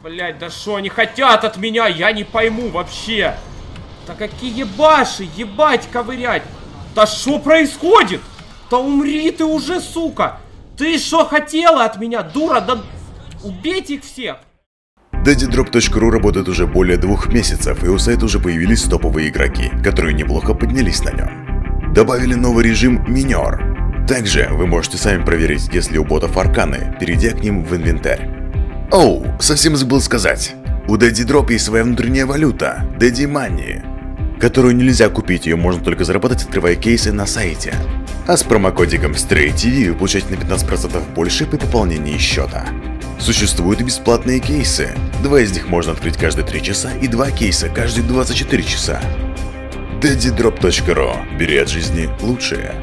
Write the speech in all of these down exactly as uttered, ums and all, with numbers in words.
Блять, да что они хотят от меня? Я не пойму вообще. Да какие баши, ебать, ковырять. Да что происходит? Да умри ты уже, сука. Ты что хотела от меня, дура? Да убейте их всех. дэдди дроп точка ру работает уже более двух месяцев, и у сайта уже появились топовые игроки, которые неплохо поднялись на нем. Добавили новый режим Минер. Также вы можете сами проверить, есть ли у ботов арканы, перейдя к ним в инвентарь. Оу, совсем забыл сказать. У дэдди дроп есть своя внутренняя валюта, дэдди мани, которую нельзя купить, ее можно только заработать, открывая кейсы на сайте. А с промокодиком StrayTV вы получаете на пятнадцать процентов больше при пополнении счета. Существуют и бесплатные кейсы. Два из них можно открыть каждые три часа и два кейса каждые двадцать четыре часа. дэдди дроп точка ру. Бери от жизни лучшее.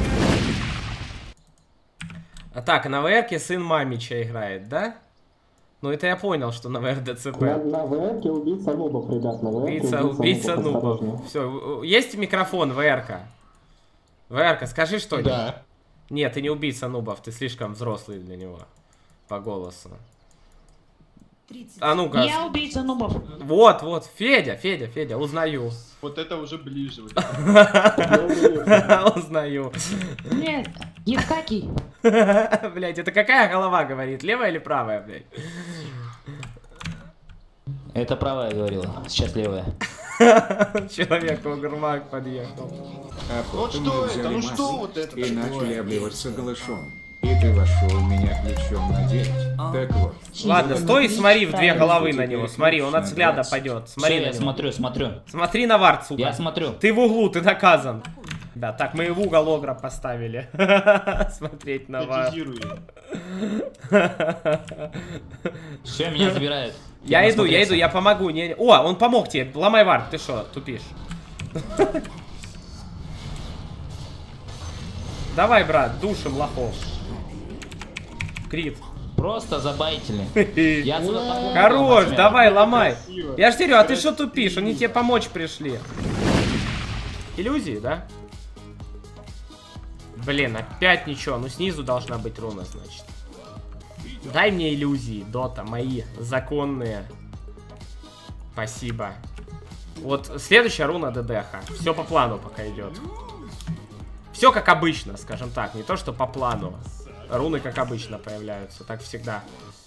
А так, на ВРке сын Мамича играет, да? Ну это я понял, что на ВРДЦП. На, на ВРке убийца нубов, ребят, на ВРке Убийца, убийца, убийца нубов. нубов. Все, есть микрофон, ВРка? ВРка, скажи что-нибудь. Да. Нет, ты не убийца нубов, ты слишком взрослый для него. По голосу. А ну-ка. Я убийца нубов. Вот, вот, Федя, Федя, Федя, узнаю. Вот это уже ближе. Узнаю. Нет, Евкакий. Блять, это какая голова говорит? Левая или правая, блядь? Это правая говорила, сейчас левая. Человек в гурмак подъехал. А вот что это? Ну что вот это? И начали обливаться голышом. И ты вошел меня ключом надеть. Так вот. Ладно, стой и смотри в две головы на него. Смотри, он от взгляда пойдет. Смотри, я смотрю, смотрю. Смотри на вард, сука. Я смотрю. Ты в углу, ты наказан. Да, так мы и в угол огра поставили. Смотреть на вард. Все, меня забирает. Я иду, я иду, я помогу. Не... О, он помог тебе. Ломай вард, ты что, тупишь? Давай, брат, душим лохов. Крит. Просто забайтили. Я Хорош, давай, ломай. Я ж говорю, а ты что тупишь? Они тебе помочь пришли. Иллюзии, да? Блин, опять ничего. Ну снизу должна быть руна, значит. Дай мне иллюзии, Дота, мои законные. Спасибо. Вот следующая руна ДДХ. Все по плану пока идет. Все как обычно, скажем так. Не то, что по плану. Руны как обычно появляются. Так всегда.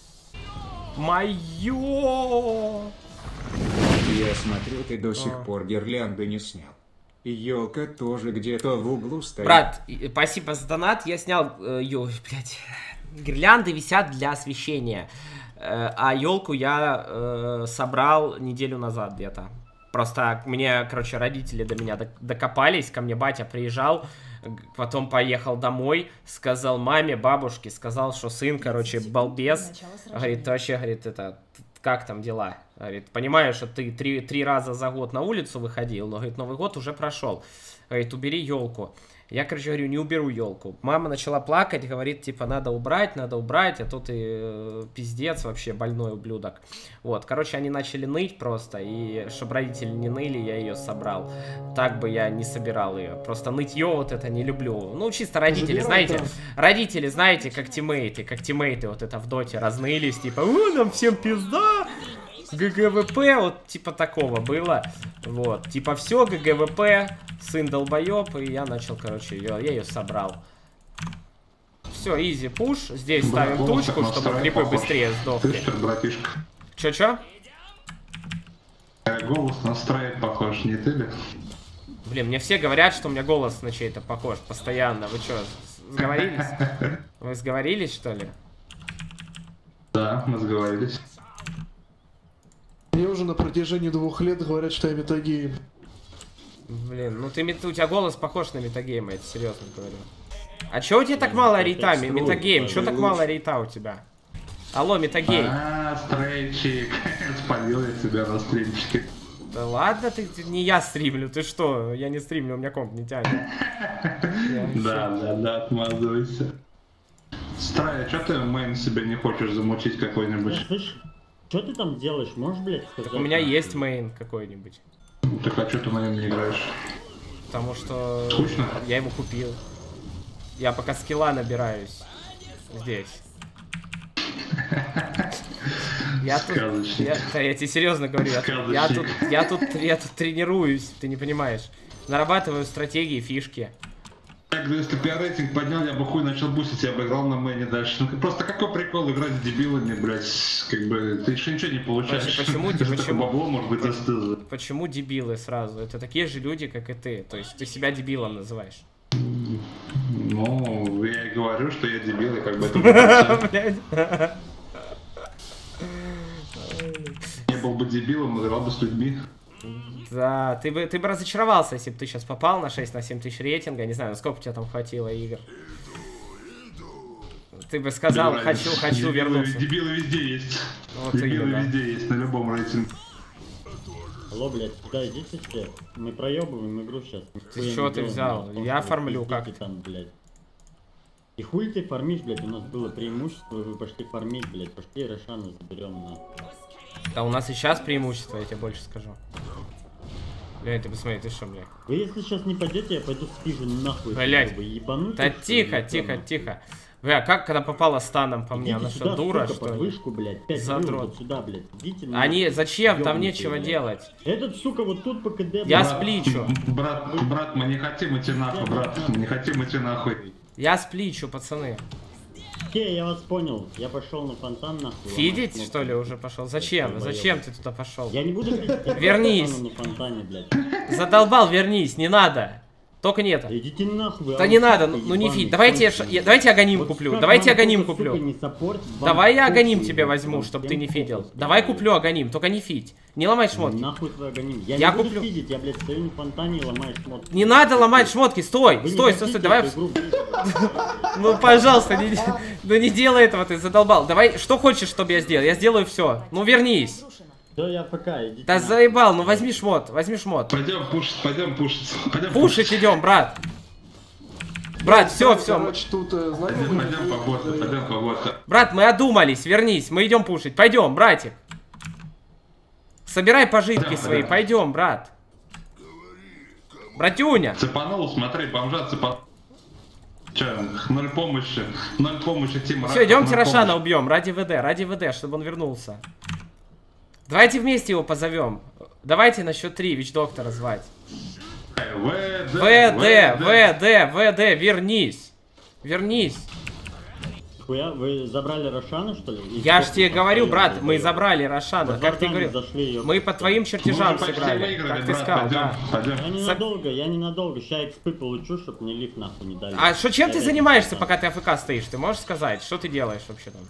Моё! Я смотрю, ты до сих а. пор гирлянды не снял. И елка тоже где-то в углу стоит. Брат, спасибо за донат. Я снял... Э, ё, блядь. Гирлянды висят для освещения. Э, а елку я э, собрал неделю назад где-то. Просто мне, короче, родители до меня докопались. Ко мне батя приезжал. Потом поехал домой, сказал маме, бабушке, сказал, что сын, короче, балбес. Говорит, вообще, говорит, это, как там дела? Говорит, понимаю, что ты три, три раза за год на улицу выходил, но, говорит, Новый год уже прошел. Говорит, убери елку. Я, короче, говорю, не уберу елку. Мама начала плакать, говорит, типа, надо убрать, надо убрать, а то ты э, пиздец вообще, больной ублюдок. Вот, короче, они начали ныть просто, и чтобы родители не ныли, я ее собрал. Так бы я не собирал ее. Просто нытье вот это не люблю. Ну, чисто родители, знаете, родители, знаете, как тиммейты, как тиммейты вот это в доте разнылись, типа, о, нам всем пизда. ГГВП, вот типа такого было. Вот, типа все, ГГВП, сын долбоеб, и я начал, короче, ее, я ее собрал. Все, изи пуш. Здесь да, ставим тучку, чтобы крипы похож. Быстрее сдохли. Ты что, братишка? Чё-чё? Голос настроить похож, не ты ли? Блин, мне все говорят, что у меня голос на чей-то похож постоянно. Вы что, сговорились? Вы сговорились, что ли? Да, мы сговорились. Мне уже на протяжении двух лет говорят, что я метагейм. Блин, ну ты, у тебя голос похож на метагейма, я серьезно говорю. А чё у тебя так мало рейта, метагейм? Чё так мало рейта у тебя? Алло, метагейм. А, стрейчик. Спалил я тебя на стримчике. Да ладно, ты, ты не я стримлю, ты что? Я не стримлю, у меня комп не тянет. Да, да, да, отмазывайся. Стрей, а чё ты мейн себе не хочешь замучить какой-нибудь? Что ты там делаешь? Можешь, блядь, сказать? У меня есть мейн какой-нибудь. Так а что ты на нем не играешь? Потому что... Скучно? Я его купил. Я пока скилла набираюсь. Здесь. Я тут, я, да, я тебе серьезно говорю, я, тут, я, тут, я, тут, я тут тренируюсь, ты не понимаешь. Нарабатываю стратегии, фишки. Если бы я рейтинг поднял, я бы хуй начал бустить, я бы играл на мэне дальше. Ну просто какой прикол играть с дебилами, блядь, как бы ты еще ничего не получаешь. Почему, почему, бабло, может быть, застыло. Почему дебилы сразу? Это такие же люди, как и ты. То есть ты себя дебилом называешь. Ну, я и говорю, что я дебил, и как бы это не был бы дебилом, играл бы с людьми. Да, ты бы, ты бы разочаровался, если бы ты сейчас попал на шесть на семь тысяч рейтинга. Не знаю, насколько у тебя там хватило игр. Ты бы сказал, Без хочу, разницы. хочу дебилы, вернуться. Дебилы везде есть. Вот дебилы именно. везде есть, на любом рейтинге. Алло, блядь, сюда идите все. Мы проебываем игру сейчас. Ты чё ты взял? Я фармлю как? Там, блядь. И хуй ты фармишь, блядь, у нас было преимущество, вы пошли фармить, блядь, пошли Рошана заберем на. Да у нас и сейчас преимущество, я тебе больше скажу. Блядь, ты посмотри, ты что, блядь? Вы если сейчас не пойдете, я пойду спижу нахуй. Блядь. Вы ебанутые, Да что тихо, ли, тихо, ебаные? тихо. Бля, как когда попала станом по мне? Идите Она сюда, что, дура, сука, что под ли? вышку, блядь, пять Задрот. минут вот сюда, блядь. Идите, Они, нахуй. зачем? Там Ёбнутые, нечего блядь. делать. Этот, сука, вот тут по КД, Я блядь. спличу. Брат, брат, мы не хотим идти нахуй, брат, мы не хотим идти нахуй. Я спличу, пацаны. Окей, я вас понял. Я пошел на фонтан, нахуй. Фидить, ломать что ли, кнопки. уже пошел? Зачем? Долбоёб. Зачем ты туда пошел? Я не буду фидить. Вернись. На фонтане, блядь. Задолбал, вернись, не надо. Только не это. Идите нахуй. Да не надо, ну, ну не фить. Давайте я, ш- я- давайте я аганим Вот куплю. как Давайте я вам аганим кто-то, куплю. сука, не саппортит, вам Давай я аганим похуй, тебе блядь, возьму, вам чтобы всем ты не похуй, фидел. блядь. Давай куплю аганим, только не фить. Не ломай шмотки. Нахуй твой аганим. Я, Я не буду куплю. фидить, я, блядь, стою на фонтане и ломаю шмотки. Не надо ломать шмотки, стой, Вы не стой, стой, хотите стой, давай. эту игру, блядь? Ну, пожалуйста, не, ну не делай этого, ты задолбал. Давай, что хочешь, чтобы я сделал? Я сделаю все. Ну вернись. Да я пока, идите. Да нахуй. заебал, ну возьми шмот, возьми шмот. Пойдем пушить, пойдем пушить. Пойдем Пушить идем, брат. Брат, все, все. Короче, тут, э, знаете, Пойдем, пойдем по боту, пойдем по боту. Брат, мы одумались, вернись, мы идем пушить. Пойдем, братик. Собирай пожитки Да, свои, да. пойдем, брат. Братюня. Цепанул, смотри, бомжа цепанул. Че, ноль помощи, ноль помощи, Тима. Все, идемте Рошана убьем, ради ВД, ради ВД, чтобы он вернулся. Давайте вместе его позовем. Давайте на счет три ВИЧ-доктора звать. ВД, ВД, ВД, ВД, вернись. Вернись. Хуя, вы забрали Рошана, что ли? И Я ж сколько тебе там говорю, стоит, брат, блядь, мы блядь? забрали Рошана, Вот как ты сами говорил. зашли, ёпта. Мы по твоим чертежам Мы уже почти сыграли, выиграли, как ты брат, сказал, пойдем, да. пойдем. Я ненадолго, я ненадолго. Сейчас экспы получу, чтоб мне лифт нахуй не дали. А что, чем ты Я занимаешься, реально пока ты АФК стоишь? Ты можешь сказать, что ты делаешь вообще там?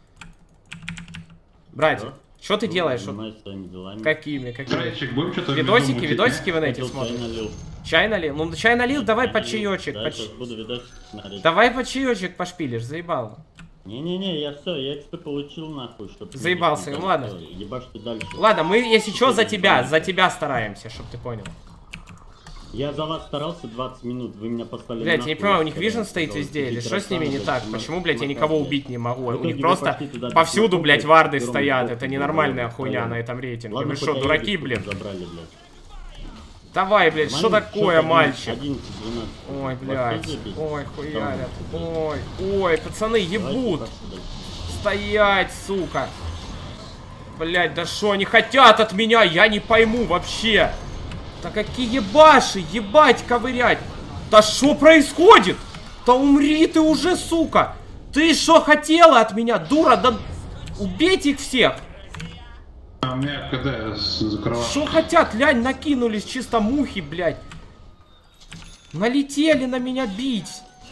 Братик, что ты делаешь? занимаюсь своими делами. Какими, какими? Трейчик, будем что-то Видосики, мутить, видосики в Хотел инете чай смотришь? налил. Чай налил? Ну, чай налил, давай Чай по налил. чаечек. Да, по сейчас ч- буду видосик смотреть. Давай по чаечек пошпилишь, заебал. Не-не-не, я все, я экспы получил нахуй, чтоб... мне Заебался, лифт не ну дали. ладно. Всё, ебашь ты дальше. Ладно, мы, если что, за Теперь тебя, не за тебя стараемся, чтобы ты понял. Я за вас старался двадцать минут, вы меня послали Блять, я нахуй, не понимаю, у них сказали, вижен стоит сказал, везде, или идите что с ними не Рошана, так? блядь, Почему, блять, я Макар, никого блядь. убить не могу? В У итоге них вы просто пошли туда, повсюду, блядь, блять, на варды первом стоят. блоке, Это блядь, ненормальная блядь, хуйня блядь. на этом рейтинге. Ладно, Вы хоть что, дураки, Аэдис блин? забрали, блядь. Давай, блядь, что Нормально? такое, Счёт мальчик? одиннадцать двенадцать. Ой, Вас блядь, тоже бить? ой, хуярят, Там. ой, ой, пацаны, ебут. Давайте пока сюда. Стоять, сука. Блять, да что они хотят от меня, я не пойму вообще. Да какие баши, ебать, ковырять. Да что происходит? Да умри ты уже, сука. Ты что хотела от меня, дура? Да убейте их всех. А у меня когда я закрывал. Что хотят, лянь, накинулись чисто мухи, блядь. Налетели на меня бить.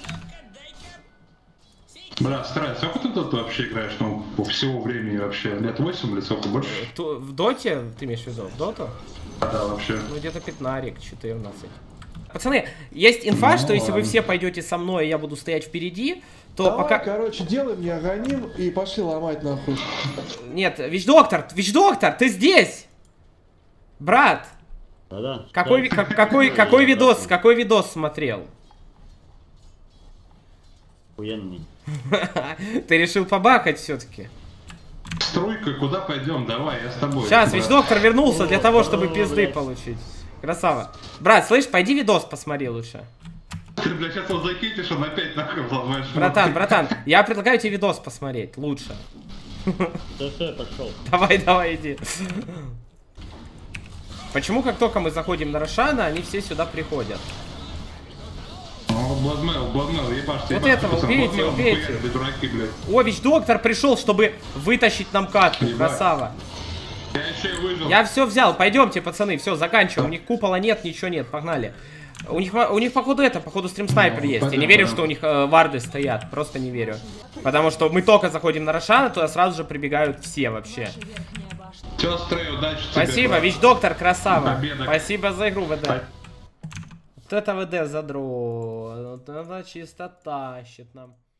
Брат, Страйк, сколько ты тут вообще играешь? Ну, по всего времени вообще? Лет восемь или сколько больше? Ту- В доте, ты имеешь в виду, в доту? Да, вообще. Ну где-то пятнарик, четырнадцать. Пацаны, есть инфа, Ну, что если вы ладно. все пойдете со мной, и я буду стоять впереди, то Давай, пока... короче, делай мне аганим и пошли ломать нахуй. Нет, ВИЧ-доктор, ВИЧ-доктор, ты здесь? Брат, Да-да. какой, ви- как- какой, какой видос, какой видос смотрел? Охуенный. Ты решил побахать все-таки? Струйка, куда пойдем? Давай, я с тобой. Сейчас, брат. ВИЧ-доктор вернулся для того, чтобы О, пизды блядь. получить. Красава. Брат, слышь, пойди видос посмотри лучше. Ты, бля, сейчас его закинешь, он опять нахуй взломаешь. Братан, братан, я предлагаю тебе видос посмотреть, лучше. Да все, я пошел. Давай, давай, иди. Почему, как только мы заходим на Рошана, они все сюда приходят? Бладмел, Бладмел, ебашьте, Вот этого убейте, убейте. О, Вич-доктор пришел, чтобы вытащить нам катку. Красава. Я еще и выжил. Я все взял, пойдемте, пацаны, все, заканчиваем. У них купола нет, ничего нет, погнали. У них, у них походу это, походу стрим-снайпер есть. Я не верю, что у них э, варды стоят, просто не верю. Потому что мы только заходим на Рошана, туда сразу же прибегают все вообще. Все, стрей, удачи тебе. Спасибо, Вич-доктор, красава. Победа. Спасибо за игру, ВД. Вот это ВД задрот. Вот это чисто тащит нам.